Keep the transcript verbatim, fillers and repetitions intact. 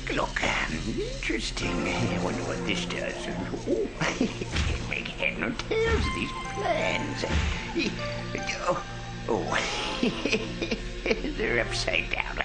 look. Um, interesting. I wonder what this does. Oh, can't make head nor tails of these plans. Oh, oh. They're upside down.